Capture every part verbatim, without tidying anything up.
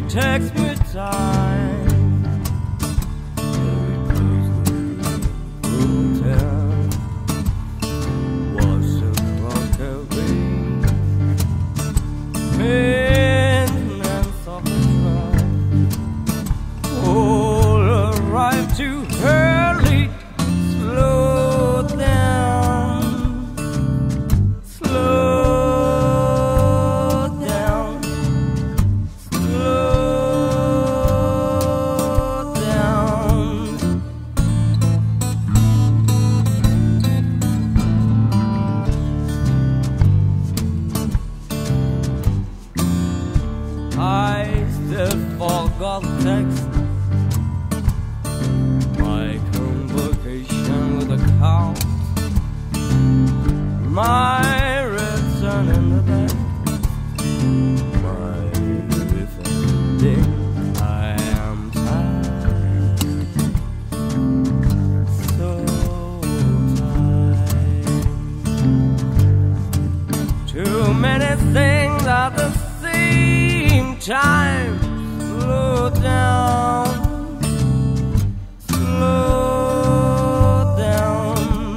takes me time. Hotel was a crockery, maintenance of the truck. All arrived too early. Slow down, slow. I still forgot text my convocation with a count, my return in the back, my reflecting. I am tired, so tired. Too many things at the same time. Slow down, slow down,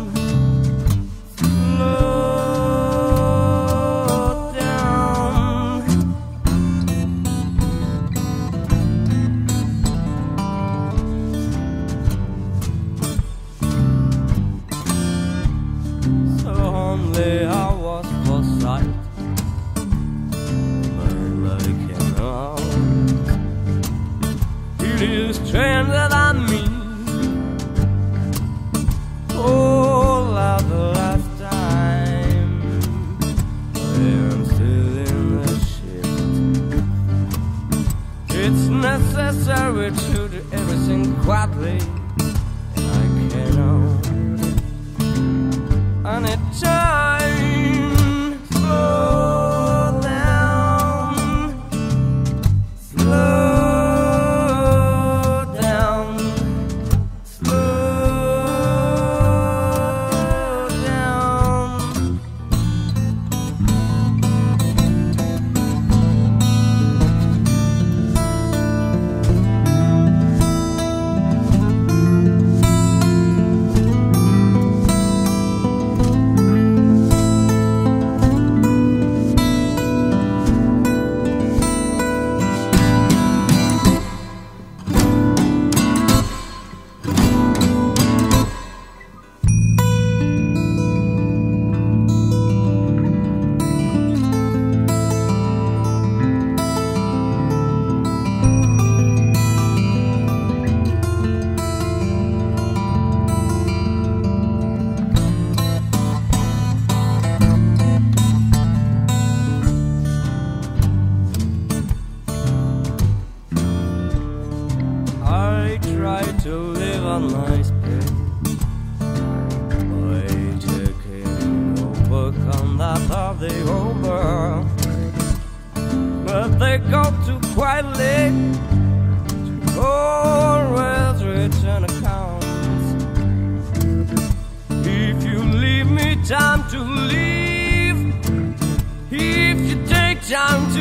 slow down. So only I was for sight. This train that I meet, oh, like the last time, I am still in the ship. It's necessary to do everything quietly, and I cannot anytime. Slow down, slow. I try to live on my space by taking overcome that of the whole world, but they go too quietly to always return accounts. If you leave me time to leave, if you take time